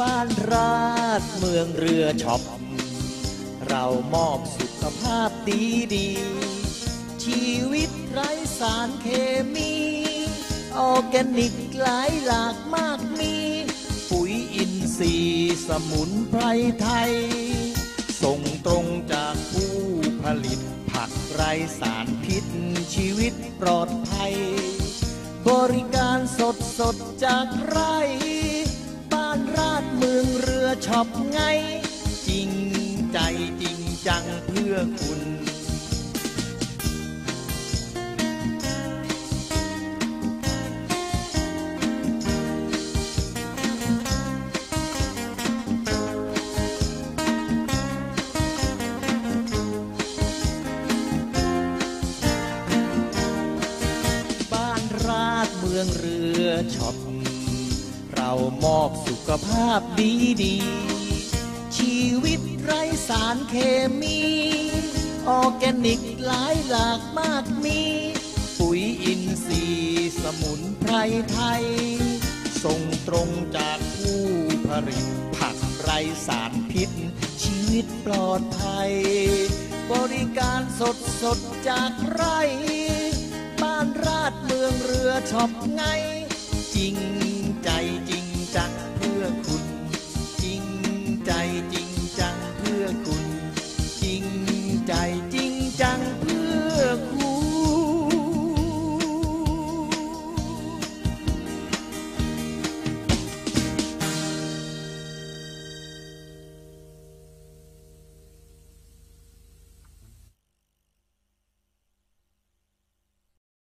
บ้านราษฎร์เมืองเรือช็อปเรามอบสุขภาพดีชีวิตไร้สารเคมีออร์แกนิกหลายหลากมากมีปุ๋ยอินทรีย์สมุนไพรไทยส่งตรงจากผู้ผลิตผักไร้สารพิษชีวิตปลอดภัยบริการสดจากไร่บ้านราษฎร์เมืองเรือช็อปไงจริงใจจริงจังเพื่อคุณเมืองเรือช็อปเรามอบสุขภาพดีชีวิตไร้สารเคมีออร์แกนิกหลายหลากมากมีปุ๋ยอินทรีย์สมุนไพรไทยส่งตรงจากผู้ผลิตผักไร้สารพิษชีวิตปลอดภัยบริการสดจากไร่บ้านราษฎร์เมืองเรือช็อปไง